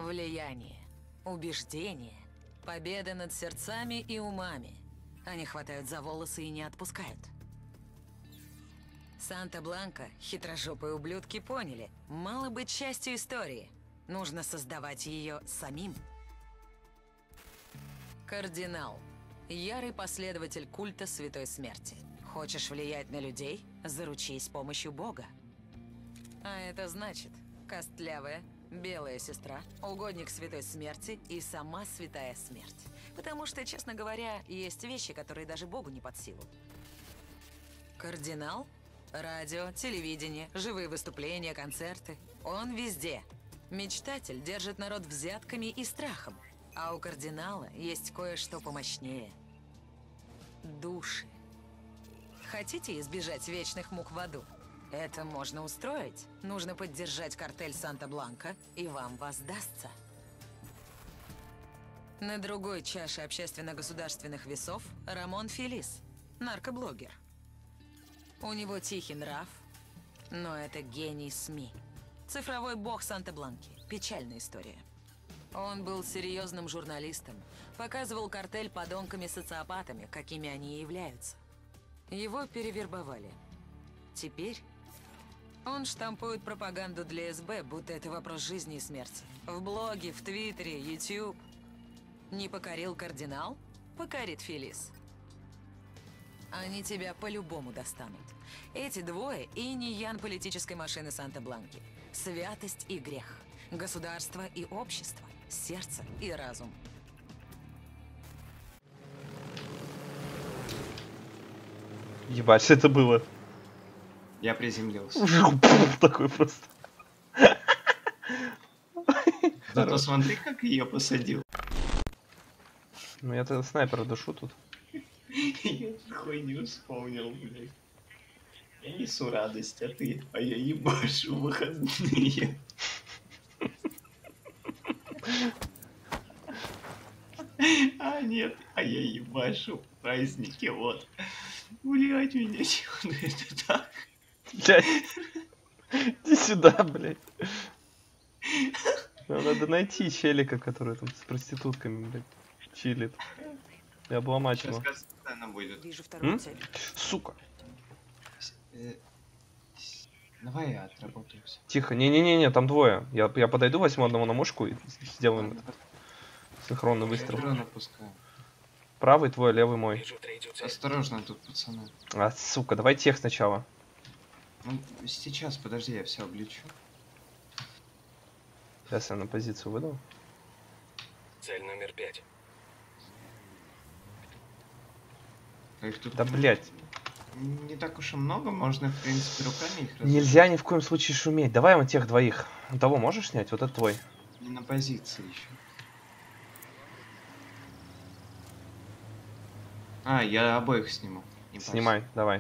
Влияние, убеждение, победа над сердцами и умами. Они хватают за волосы и не отпускают. Санта-Бланка, хитрожопые ублюдки, поняли, мало быть частью истории. Нужно создавать ее самим. Кардинал. Ярый последователь культа Святой Смерти. Хочешь влиять на людей? Заручись с помощью Бога. А это значит, костлявая, белая сестра, угодник Святой Смерти и сама Святая Смерть. Потому что, честно говоря, есть вещи, которые даже Богу не под силу. Кардинал? Радио, телевидение, живые выступления, концерты. Он везде. Мечтатель держит народ взятками и страхом. А у кардинала есть кое-что помощнее. Души. Хотите избежать вечных мук в аду? Это можно устроить. Нужно поддержать картель Санта-Бланка, и вам воздастся. На другой чаше общественно-государственных весов Рамон Фелис, наркоблогер. У него тихий нрав, но это гений СМИ. Цифровой бог Санта-Бланки. Печальная история. Он был серьезным журналистом, показывал картель подонками-социопатами, какими они и являются. Его перевербовали. Теперь он штампует пропаганду для СБ, будто это вопрос жизни и смерти. В блоге, в Твиттере, YouTube. Не покорил кардинал? Покорит Фелис. Они тебя по-любому достанут. Эти двое и не ян политической машины Санта-Бланки. Святость и грех. Государство и общество. Сердце и разум. Ебать, что это было? Я приземлился. Такой просто. Зато смотри, как ее посадил. Ну я тогда снайпера душу тут. Я хуйню вспомнил, блядь. Я несу радость, а ты? А я ебашу в выходные. А нет, а я ебашу в праздники, вот. Блядь, меня чего это так? Блядь. Иди сюда, блядь. Нам надо найти челика, который там с проститутками, блядь, чилит. И обломать его. Сейчас она будет. Вижу вторую цель. Сука. Давай я отработаю все. Тихо, не-не-не, там двое. Я подойду, возьму одного на мушку и сделаем это. Синхронный выстрел. Дрон опускаю. Правый твой, левый мой. Осторожно тут, пацаны. А, сука, давай тех сначала. Ну, сейчас, подожди, я все облечу. Сейчас я на позицию выйду. Цель номер 5. А их тут Да, блядь. не так уж и много, можно, в принципе, руками их Нельзя ни в коем случае шуметь. Давай вот тех двоих. Того можешь снять? Вот это твой. Не на позиции еще. А, я обоих сниму. Не парься. Снимай, давай.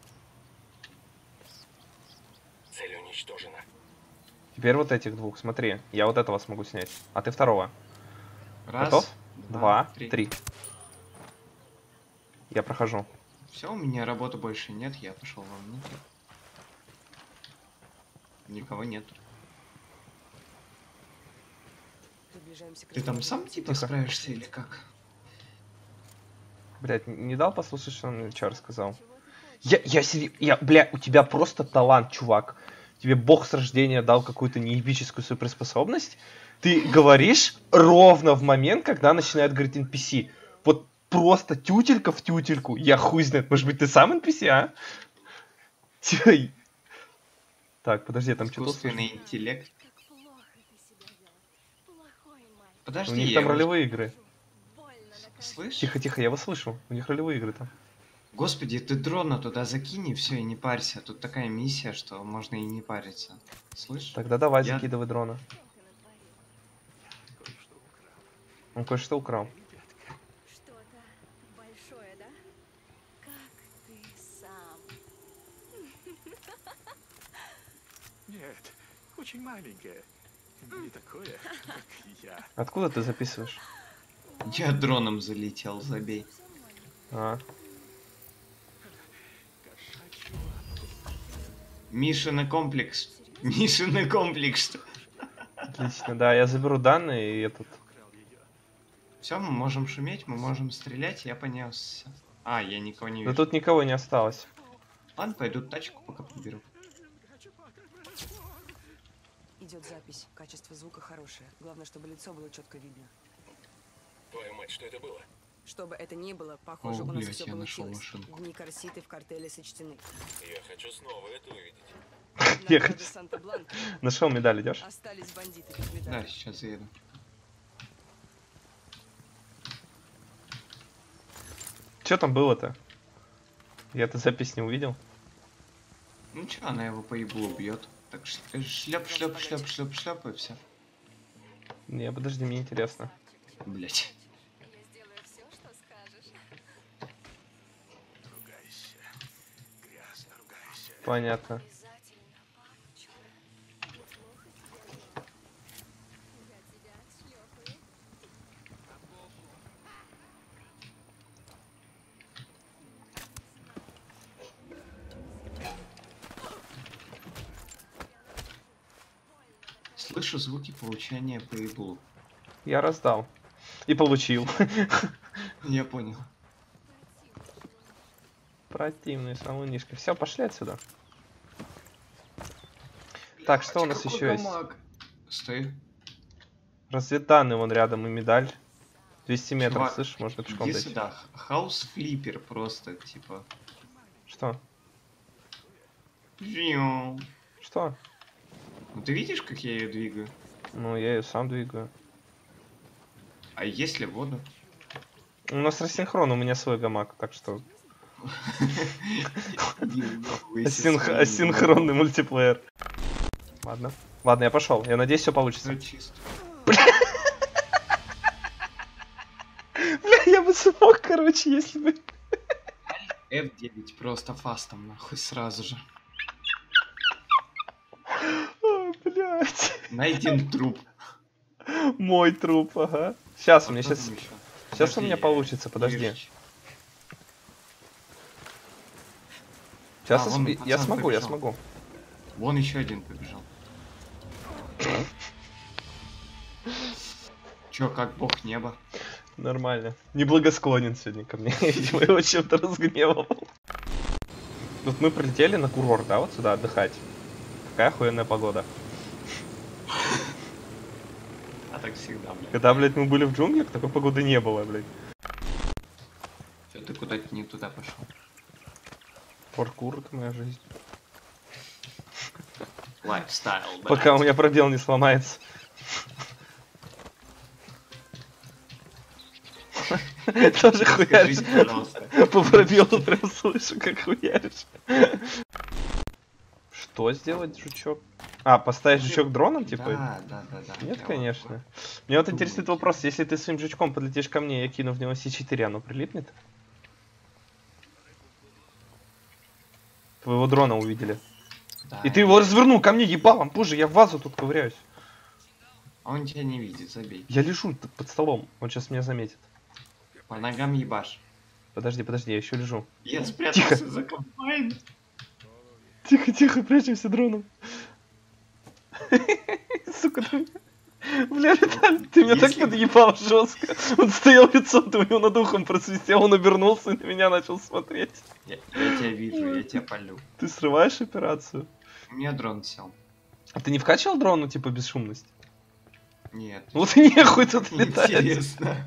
Цель уничтожена. Теперь вот этих двух, смотри. Я вот этого смогу снять. А ты второго. Раз, Готов? Два, три. три. Я прохожу. Все, у меня работы больше нет, я пошел вовнутрь. Никого нет. Ты там сам типа Тихо. справишься или как? Блять, не дал послушать, что он мне вчера сказал? Бля, у тебя просто талант, чувак. Тебе бог с рождения дал какую-то неебическую суперспособность. Ты говоришь ровно в момент, когда начинает говорить NPC. Вот просто тютелька в тютельку. Я хуй знает. Может быть, ты сам NPC, а? Так, подожди, я там что-то Искусственный интеллект. У Подожди, них я там его- ролевые игры. Слышь? Тихо, я его слышу. У них ролевые игры там. Господи, ты дрона туда закинь и все, и не парься. Тут такая миссия, что можно и не париться. Слышь? Тогда давай, Я- закидывай дрона. Он кое-что украл. Что-то большое, да? Как ты сам? Нет, очень маленькая. Не такое, как я. Откуда ты записываешь? Я дроном залетел, забей. А, Мишины комплекс. Мишины комплекс. Что? Отлично, да, я заберу данные и этот... Все, мы можем шуметь, мы можем стрелять, я понесся. А, я никого не Да вижу. тут никого не осталось. Ладно, пойду тачку пока поберу. Идет запись. Качество звука хорошее. Главное, чтобы лицо было четко видно. Твою мать, что это было? Что бы это ни было, похоже, О, у нас блядь, все я нашел получилось. машинку. Дни Корситы в картеле сочтены. Я хочу снова это увидеть. Я Награда хочу- Санта-Бланка. Нашел медаль, идешь? Остались бандиты без Да, медали. сейчас заеду. Что там было-то? Я эту запись не увидел. Ну чё, она его по еблу бьет. Так шлеп, и все. Не, подожди, мне интересно. Блять. Я сделаю все, что скажешь. Ругайся. Грязно ругайся. Понятно. Обязательно, папочка. Неплохо тебе. Я тебя отшлепаю. Слышу звуки получания по еблу. Я раздал. И получил. Я понял. Противный шалунишка. Все, пошли отсюда. Так, что у нас Какой еще есть? гамак. Стой. Разведданные вон рядом и медаль. 200 метров, Чувак, слышишь, можно пешком Иди дойти. сюда. Хаус флиппер просто, типа. Что? Виу. Что? Ну ты видишь, как я ее двигаю? Ну, я ее сам двигаю. А если воду? У нас рассинхрон, у меня свой гамак, так что... Асинхронный мультиплеер. Ладно. Ладно, я пошел. Я надеюсь, все получится. Все чисто. Бля, я бы смог, короче, если бы... F9 просто фастом, нахуй, сразу же. О, блядь. Найден труп. Мой труп, ага. Сейчас, у Вот меня кто сейчас... там ещё? Сейчас у Подожди, меня получится, подожди. Юрич. Сейчас А, вон я пацан смогу, я побежал. смогу. Вон еще один побежал. Чё, как бог неба? Нормально. Неблагосклонен сегодня ко мне. Видимо, его чем-то разгневал. Вот мы прилетели на курорт, да, вот сюда отдыхать. Какая охуенная погода. А так всегда, блядь. Когда, блядь, мы были в джунглях, такой погоды не было, блядь. Чё ты куда-то не туда пошел? Паркур — это моя жизнь. Лайфстайл, блядь. Пока у меня пробел не сломается. Тоже хуяришь. Скажите, пожалуйста. По пробелу прям слышу, как хуяришь. Что сделать, жучок? А, поставить жучок дроном, типа? Да. Нет, Я конечно. Меня вот думаю, интересует типа. вопрос, если ты своим жучком подлетишь ко мне, я кину в него С4, оно прилипнет? Твоего дрона увидели. Да, И ты его развернул ко мне ебалом, позже я в вазу тут ковыряюсь. а он тебя не видит, забей. Я лежу под столом, он сейчас меня заметит. По ногам ебашь. Подожди, я еще лежу. Я спрятался за комбайн. Тихо, прячемся дроном. Сука, ты... Бля, Виталий, ты меня так Если- подъебал жестко. Он стоял лицом, ты у него над ухом просвистел, он обернулся и на меня начал смотреть. Я тебя вижу, я тебя полю. Ты срываешь операцию? У меня дрон сел. А ты не вкачивал дрон, ну типа бесшумность? Нет. Вот и нехуй тут летать. Интересно.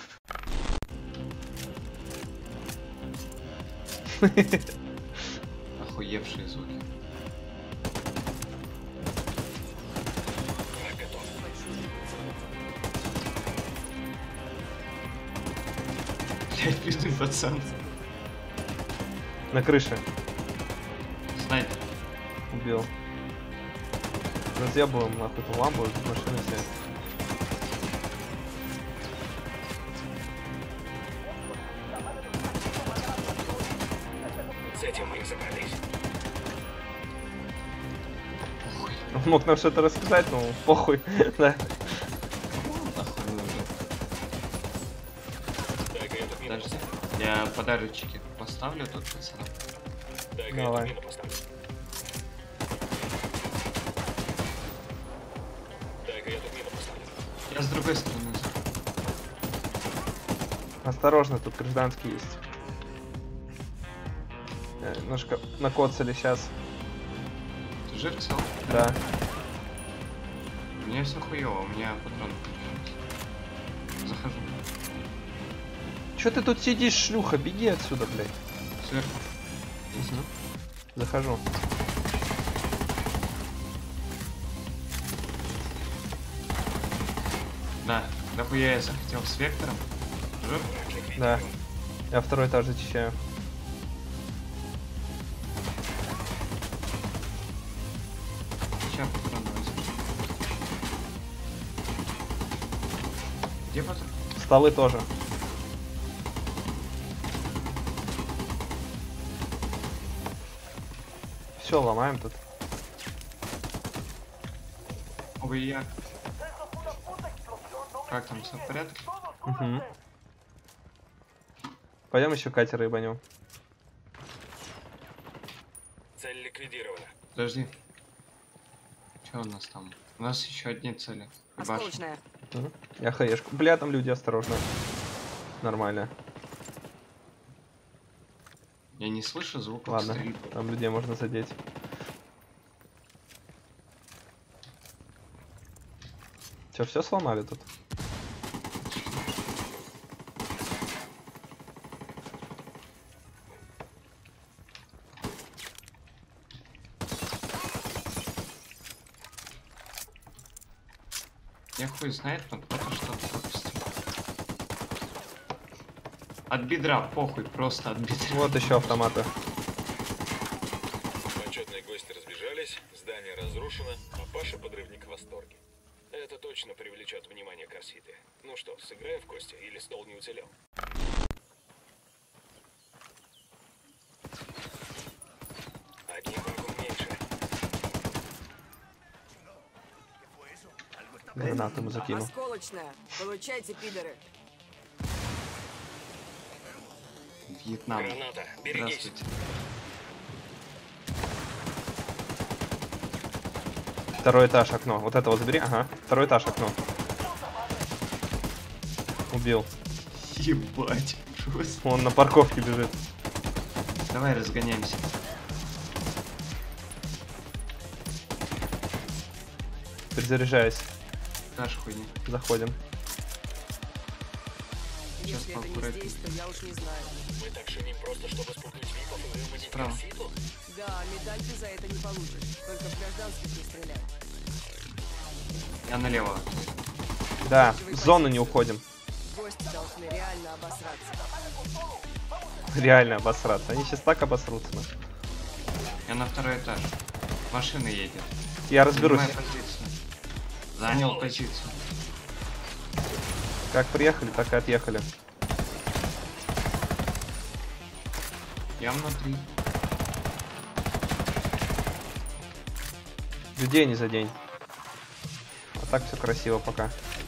Охуевшие звуки. Враг готов. Блять, пиздуй, пацан. На крыше. Снайпер. Убил. Разъебываем нахуй эту ламбу, машины все. С этим мы разобрались. Он мог нам что-то рассказать, но похуй. Да. Нахуй нужен. Дай-ка я тут мину Подожди. поставлю. Я подарочки поставлю тут, пацанам. Дай-ка я Давай. тут мину поставлю. Дай-ка я Я с другой стороны. Осторожно, тут гражданский есть. Немножко накоцали сейчас. Ты жив цел? Да. У меня все хуево, у меня патрон кончился. Захожу. Чё ты тут сидишь, шлюха? Беги отсюда, блядь. Сверху. Захожу. Да, дохуя я захотел с вектором. Жив? Да. Я второй этаж зачищаю. Сейчас патрон возьму. Где патрон? Столы тоже. Все, ломаем тут. Ой, я. Как там, все в порядке? Угу. Пойдем еще катер ебанем. Цель ликвидирована. Подожди. Что у нас там? У нас еще одни цели. И башня. Осколочная. Я хаешку. Бля, там люди, осторожно. Нормально. Я не слышу звуков Ладно, стрельбы. там людей можно задеть. Че, все сломали тут? Я хуй знает, но кто-то что-то пропустил. От бедра, похуй, просто от бедра. Вот еще автоматы. Почетные гости разбежались, здание разрушено, а Паша-подрывник в восторге. Это точно привлечет внимание Корситы. Ну что, сыграем в кости или стол не уцелел? Одним врагом меньше. Гранату ему закинул. Осколочная. Получайте, пидоры. Вьетнам. Граната, берегись. Здравствуйте. Второй этаж, окно. Вот это вот забери. Ага. Второй этаж, окно. Убил. Ебать, просто. Он на парковке бежит. Давай разгоняемся. Перезаряжаюсь. Дашь хуйня. Заходим. Сейчас Если это не поаккуратнее. здесь, то я уж не знаю. Мы так шумим просто, чтобы спугнуть випов и выманить Справа. Корситу? Да, медаль ты за это не получишь. Только в гражданских не стреляй. Я налево. Да, с зоны не уходим. Гости должны реально обосраться. Реально обосраться. Они сейчас так обосрутся. Я на второй этаж. Машина едет. Я разберусь. Занимай позицию. Занял позицию. Как приехали, так и отъехали. Я внутри. Людей не за день. А так все красиво пока.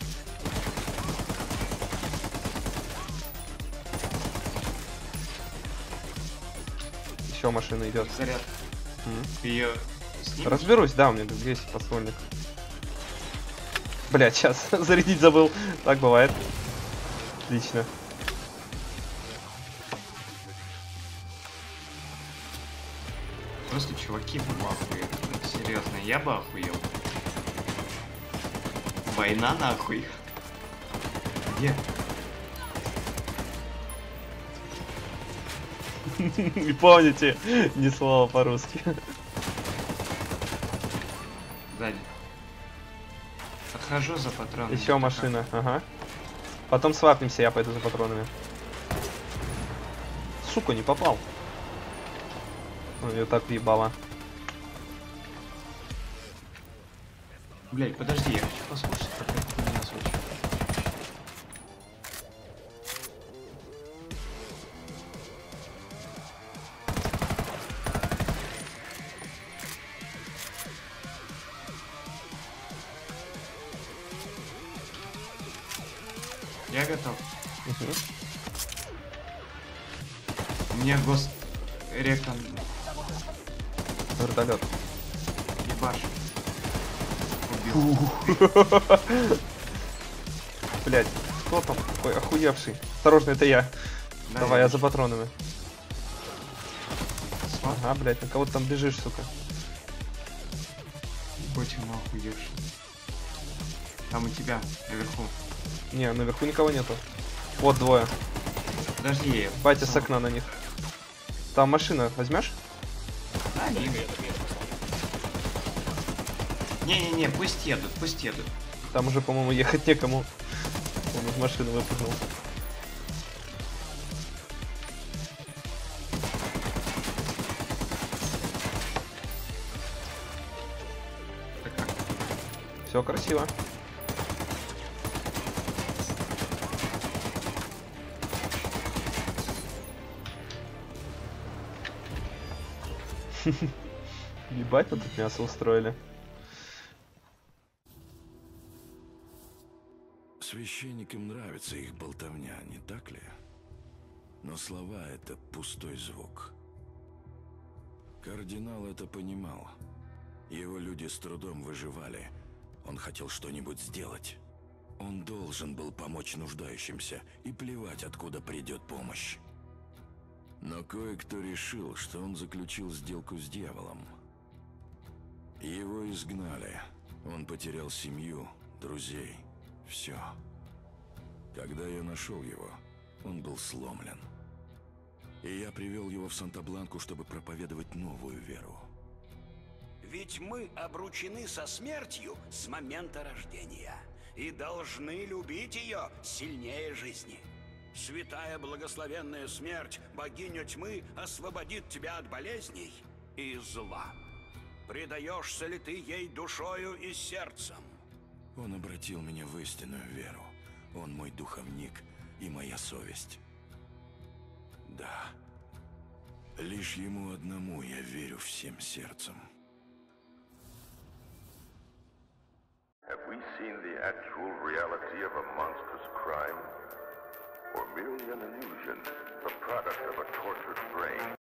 Еще машина идет. Заряд. Ты ее снимешь? Разберусь, да, у меня тут есть подствольник. Блять, сейчас зарядить забыл. Так бывает. Отлично. Просто чуваки бы охуели. Серьезно, я бы охуел. Война нахуй. Где? Не помните ни слова по-русски. Сзади. Отхожу за патронами. Еще машина, ага. Потом свапнемся, я пойду за патронами. Сука, не попал. Ну, ее так въебало. Блять, подожди, я хочу послушать, как это у меня звучит. Я готов. Мгм. У меня гост рекон Вертолет. ебаш. Убил. Блять, кто там такой охуевший? Осторожно, это я. Да, Давай, я вижу. за патронами. Ага, блять, на кого ты там бежишь, сука? Ебать, ему охуевший. Там у тебя, наверху. Не, наверху никого нету. Вот двое. Подожди. Батя с окна на них. Там машина, возьмешь? А, не, не-не-не, пусть едут, пусть едут. Там уже, по-моему, ехать некому. Он из машины выпрыгнул. Так как? Все красиво. Ебать, вот тут мясо устроили. Священникам нравится их болтовня, не так ли? Но слова — это пустой звук. Кардинал это понимал. Его люди с трудом выживали. Он хотел что-нибудь сделать. Он должен был помочь нуждающимся, и плевать, откуда придет помощь. Но кое-кто решил, что он заключил сделку с дьяволом. Его изгнали. Он потерял семью, друзей. Все. Когда я нашел его, он был сломлен. И я привел его в Санта-Бланку, чтобы проповедовать новую веру. Ведь мы обручены со смертью с момента рождения и должны любить ее сильнее жизни. Святая благословенная смерть, богиня тьмы, освободит тебя от болезней и зла. Предаешься ли ты ей душою и сердцем? Он обратил меня в истинную веру. Он мой духовник и моя совесть. Да. Лишь ему одному я верю всем сердцем. Have we seen the actual reality of a monstrous crime? Or merely an illusion, the product of a tortured brain?